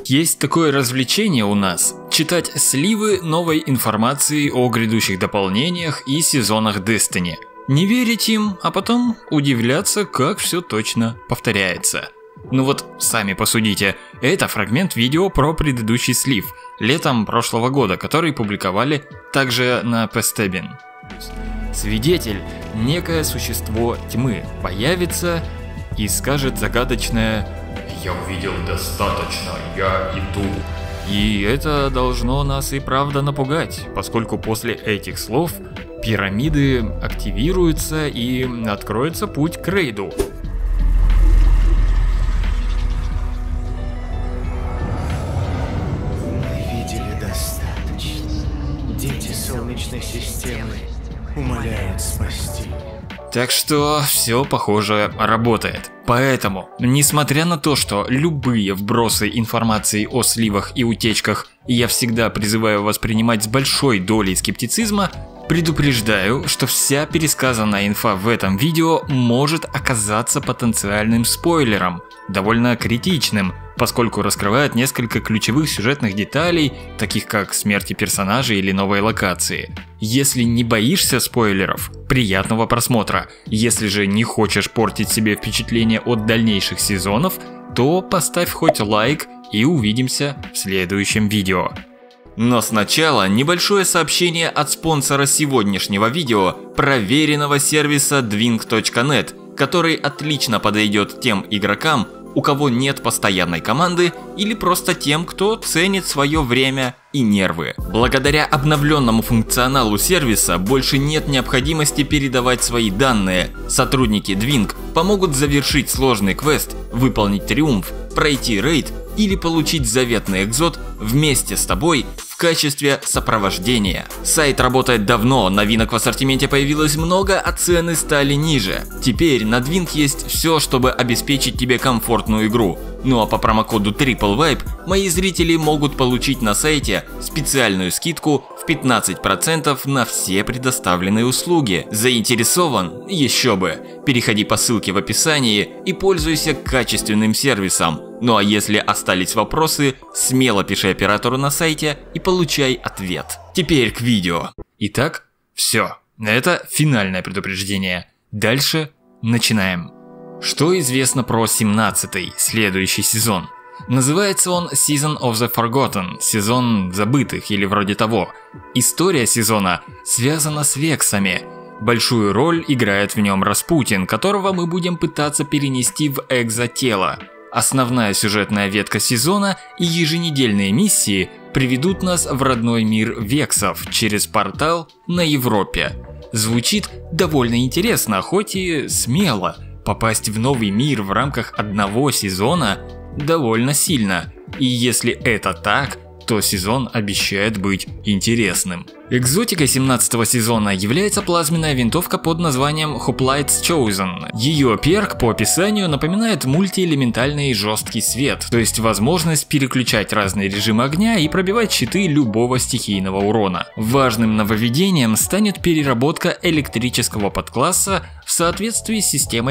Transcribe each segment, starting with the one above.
Есть такое развлечение у нас – читать сливы новой информации о грядущих дополнениях и сезонах Destiny. Не верить им, а потом удивляться, как все точно повторяется. Ну вот, сами посудите, это фрагмент видео про предыдущий слив, летом прошлого года, который публиковали также на Pestebin. Свидетель, некое существо тьмы, появится и скажет загадочное «Я увидел достаточно, я иду». И это должно нас и правда напугать, поскольку после этих слов пирамиды активируются и откроется путь к рейду. Дети Солнечной системы умоляют спасти. Так что все, похоже, работает. Поэтому, несмотря на то, что любые вбросы информации о сливах и утечках я всегда призываю воспринимать с большой долей скептицизма, предупреждаю, что вся пересказанная инфа в этом видео может оказаться потенциальным спойлером, довольно критичным, поскольку раскрывает несколько ключевых сюжетных деталей, таких как смерти персонажей или новые локации. Если не боишься спойлеров, приятного просмотра. Если же не хочешь портить себе впечатление от дальнейших сезонов, то поставь хоть лайк и увидимся в следующем видео. Но сначала небольшое сообщение от спонсора сегодняшнего видео, проверенного сервиса Dwing.net, который отлично подойдет тем игрокам, у кого нет постоянной команды, или просто тем, кто ценит свое время и нервы. Благодаря обновленному функционалу сервиса больше нет необходимости передавать свои данные. Сотрудники Dwing помогут завершить сложный квест, выполнить триумф, пройти рейд или получить заветный экзот вместе с тобой в качестве сопровождения. Сайт работает давно, новинок в ассортименте появилось много, а цены стали ниже. Теперь на Dwing есть все, чтобы обеспечить тебе комфортную игру. Ну а по промокоду TripleVibe мои зрители могут получить на сайте специальную скидку в 15% на все предоставленные услуги. Заинтересован? Еще бы! Переходи по ссылке в описании и пользуйся качественным сервисом. Ну а если остались вопросы, смело пиши оператору на сайте и получай ответ. Теперь к видео. Итак, все. Это финальное предупреждение. Дальше начинаем. Что известно про 17-й, следующий сезон? Называется он Season of the Forgotten, сезон забытых или вроде того. История сезона связана с вексами. Большую роль играет в нем Распутин, которого мы будем пытаться перенести в экзотело. Основная сюжетная ветка сезона и еженедельные миссии приведут нас в родной мир вексов через портал на Европе. Звучит довольно интересно, хоть и смело. Попасть в новый мир в рамках одного сезона довольно сильно. И если это так, то сезон обещает быть интересным. Экзотикой 17-го сезона является плазменная винтовка под названием Hoplites Chosen. Ее перк по описанию напоминает мультиэлементальный жесткий свет, то есть возможность переключать разные режимы огня и пробивать щиты любого стихийного урона. Важным нововведением станет переработка электрического подкласса в соответствии с системой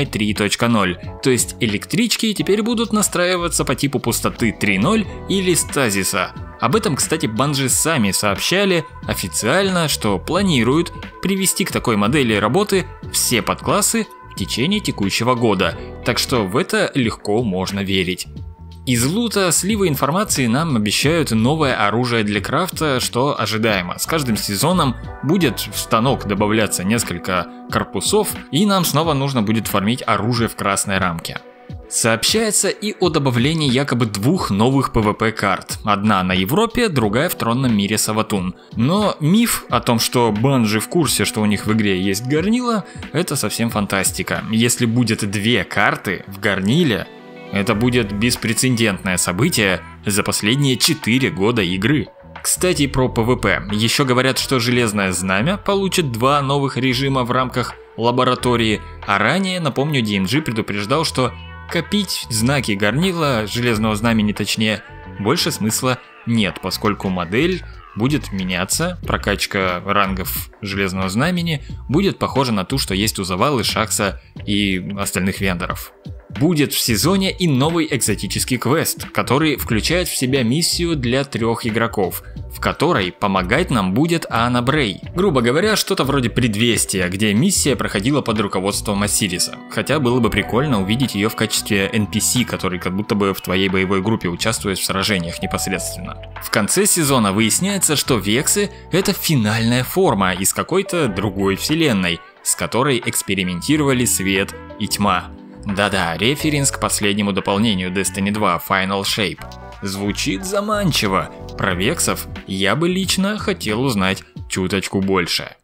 3.0, то есть электрички теперь будут настраиваться по типу пустоты 3.0 или стазиса. Об этом, кстати, Bungie сами сообщали официально, что планируют привести к такой модели работы все подклассы в течение текущего года, так что в это легко можно верить. Из лута сливы информации нам обещают новое оружие для крафта, что ожидаемо. С каждым сезоном будет в станок добавляться несколько корпусов, и нам снова нужно будет фармить оружие в красной рамке. Сообщается и о добавлении якобы двух новых PvP карт. Одна на Европе, другая в тронном мире Саватун. Но миф о том, что Bungie в курсе, что у них в игре есть горнило, это совсем фантастика. Если будет две карты в горниле, это будет беспрецедентное событие за последние 4 года игры. Кстати, про PvP. Еще говорят, что Железное Знамя получит 2 новых режима в рамках лаборатории, а ранее, напомню, DMG предупреждал, что копить знаки горнила, Железного Знамени точнее, больше смысла нет, поскольку модель будет меняться, прокачка рангов Железного Знамени будет похожа на ту, что есть у Завалы, Шакса и остальных вендоров. Будет в сезоне и новый экзотический квест, который включает в себя миссию для 3 игроков, в которой помогать нам будет Анна Брей. Грубо говоря, что-то вроде предвестия, где миссия проходила под руководством Осириса. Хотя было бы прикольно увидеть ее в качестве NPC, который как будто бы в твоей боевой группе участвует в сражениях непосредственно. В конце сезона выясняется, что Вексы — это финальная форма из какой-то другой вселенной, с которой экспериментировали свет и тьма. Да-да, референс к последнему дополнению Destiny 2 Final Shape. Звучит заманчиво. Про Вексов я бы лично хотел узнать чуточку больше.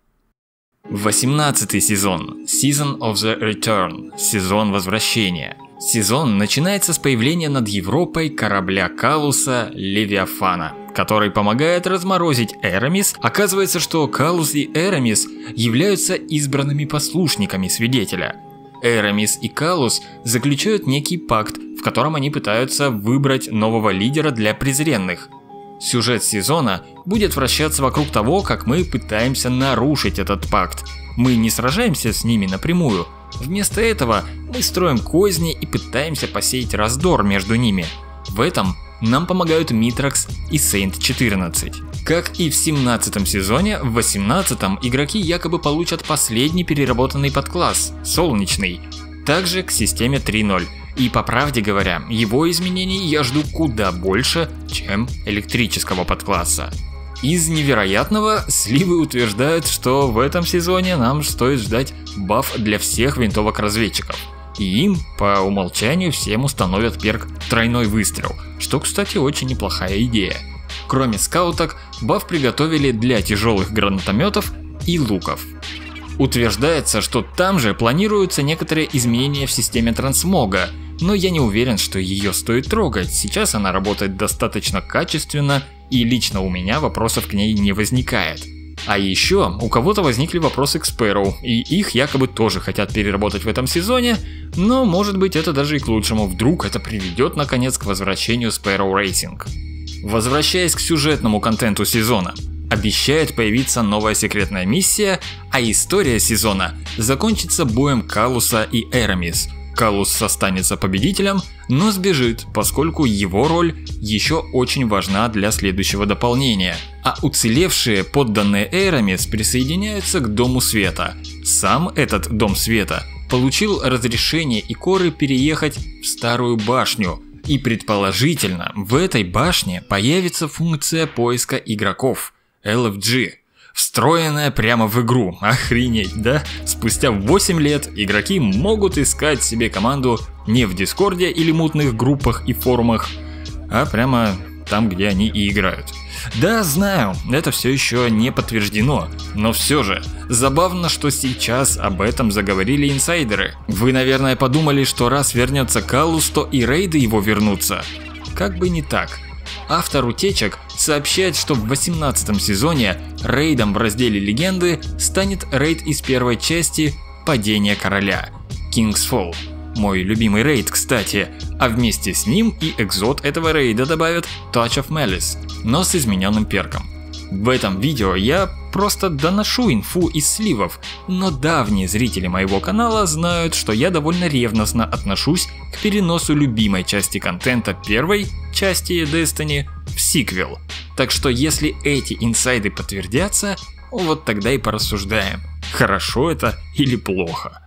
18-й сезон. Season of the Return. Сезон возвращения. Сезон начинается с появления над Европой корабля Калуса Левиафана, который помогает разморозить Эрамис. Оказывается, что Калус и Эрамис являются избранными послушниками свидетеля. Эрамис и Калус заключают некий пакт, в котором они пытаются выбрать нового лидера для презренных. Сюжет сезона будет вращаться вокруг того, как мы пытаемся нарушить этот пакт. Мы не сражаемся с ними напрямую. Вместо этого мы строим козни и пытаемся посеять раздор между ними. В этом нам помогают Митракс и Сейнт 14. Как и в 17 сезоне, в 18-м игроки якобы получат последний переработанный подкласс – Солнечный, также к системе 3.0. И по правде говоря, его изменений я жду куда больше, чем электрического подкласса. Из невероятного сливы утверждают, что в этом сезоне нам стоит ждать баф для всех винтовок-разведчиков. И им по умолчанию всем установят перк «Тройной выстрел», что, кстати, очень неплохая идея. Кроме скауток, баф приготовили для тяжелых гранатометов и луков. Утверждается, что там же планируются некоторые изменения в системе трансмога, но я не уверен, что ее стоит трогать. Сейчас она работает достаточно качественно, и лично у меня вопросов к ней не возникает. А еще у кого-то возникли вопросы к Спэроу, и их якобы тоже хотят переработать в этом сезоне, но может быть это даже и к лучшему, вдруг это приведет наконец к возвращению Спэроу Рейсинг. Возвращаясь к сюжетному контенту сезона, обещает появиться новая секретная миссия, а история сезона закончится боем Калуса и Эрамис. Калус останется победителем, но сбежит, поскольку его роль еще очень важна для следующего дополнения. А уцелевшие подданные Эрамис присоединяются к Дому Света. Сам этот Дом Света получил разрешение Икоры переехать в Старую Башню. И предположительно, в этой башне появится функция поиска игроков – LFG. Встроенная прямо в игру. Охренеть, да? Спустя 8 лет игроки могут искать себе команду не в Дискорде или мутных группах и форумах, а прямо там, где они и играют. Да, знаю, это все еще не подтверждено, но все же, забавно, что сейчас об этом заговорили инсайдеры. Вы, наверное, подумали, что раз вернется Калус, то и рейды его вернутся. Как бы не так. Автор утечек сообщает, что в 18 сезоне рейдом в разделе «Легенды» станет рейд из первой части «Падение короля» – King's Fall. Мой любимый рейд, кстати, а вместе с ним и экзот этого рейда добавят Touch of Malice, но с измененным перком. В этом видео я просто доношу инфу из сливов, но давние зрители моего канала знают, что я довольно ревностно отношусь к переносу любимой части контента первой части Destiny в сиквел. Так что если эти инсайды подтвердятся, вот тогда и порассуждаем, хорошо это или плохо.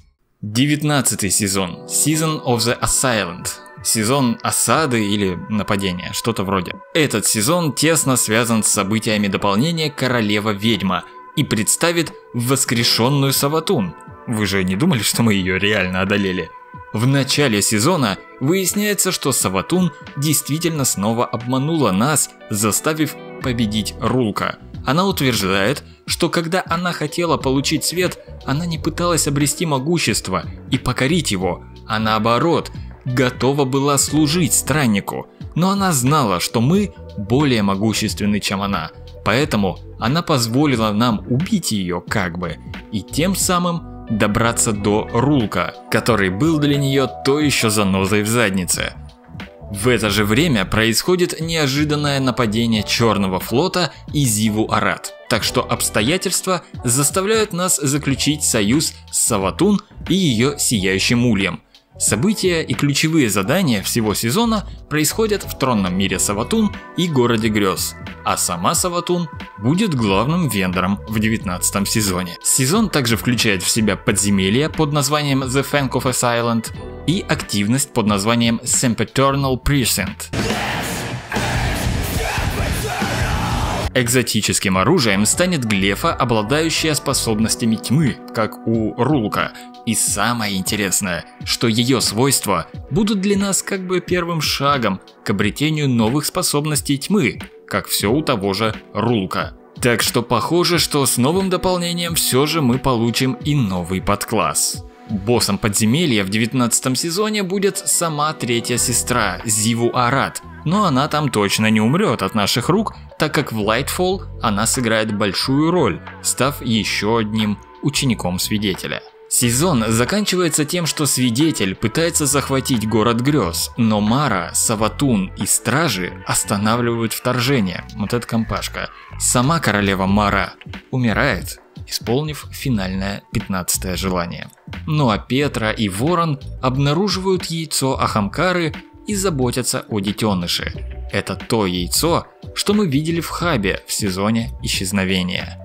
19 сезон. Season of the Assailant. Сезон осады или нападения, что-то вроде. Этот сезон тесно связан с событиями дополнения Королева-Ведьма и представит воскрешенную Саватун. Вы же не думали, что мы ее реально одолели? В начале сезона выясняется, что Саватун действительно снова обманула нас, заставив победить Рулка. Она утверждает, что когда она хотела получить свет, она не пыталась обрести могущество и покорить его, а наоборот, готова была служить страннику. Но она знала, что мы более могущественны, чем она, поэтому она позволила нам убить ее как бы, и тем самым добраться до Рулка, который был для нее то еще занозой в заднице. В это же время происходит неожиданное нападение Черного флота и Зиву Арат, так что обстоятельства заставляют нас заключить союз с Саватун и ее Сияющим Ульем. События и ключевые задания всего сезона происходят в тронном мире Саватун и городе грез, а сама Саватун будет главным вендором в 19 сезоне. Сезон также включает в себя подземелье под названием The Fankoface Island и активность под названием Sempiternal Precinct. Экзотическим оружием станет глефа, обладающая способностями тьмы, как у Рулка. И самое интересное, что ее свойства будут для нас как бы первым шагом к обретению новых способностей тьмы, как все у того же Рулка. Так что похоже, что с новым дополнением все же мы получим и новый подкласс. Боссом подземелья в 19 сезоне будет сама третья сестра Зиву Арат, но она там точно не умрет от наших рук, так как в Lightfall она сыграет большую роль, став еще одним учеником Свидетеля. Сезон заканчивается тем, что Свидетель пытается захватить город грез, но Мара, Саватун и Стражи останавливают вторжение. Вот эта компашка. Сама королева Мара умирает, исполнив финальное 15-е желание. Ну а Петра и Ворон обнаруживают яйцо Ахамкары и заботятся о детеныше. Это то яйцо, что мы видели в хабе в сезоне Исчезновения.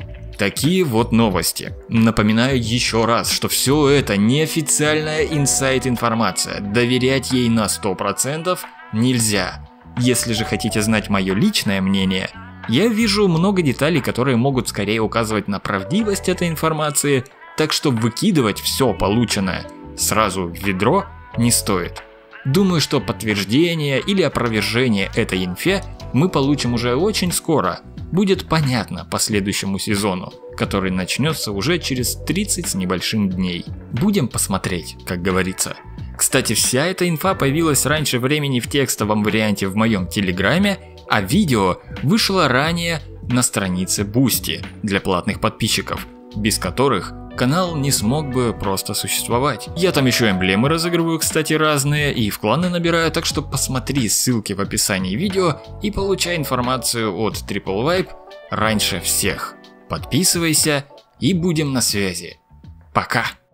Такие вот новости. Напоминаю еще раз, что все это неофициальная инсайд-информация. Доверять ей на 100% нельзя. Если же хотите знать мое личное мнение, я вижу много деталей, которые могут скорее указывать на правдивость этой информации, так что выкидывать все полученное сразу в ведро не стоит. Думаю, что подтверждение или опровержение этой инфе мы получим уже очень скоро. Будет понятно по следующему сезону, который начнется уже через 30 с небольшим дней. Будем посмотреть, как говорится. Кстати, вся эта инфа появилась раньше времени в текстовом варианте в моем телеграме, а видео вышло ранее на странице Boosty для платных подписчиков, без которых канал не смог бы просто существовать. Я там еще эмблемы разыгрываю, кстати, разные, и в кланы набираю, так что посмотри ссылки в описании видео и получай информацию от Triple Vibe раньше всех. Подписывайся и будем на связи. Пока!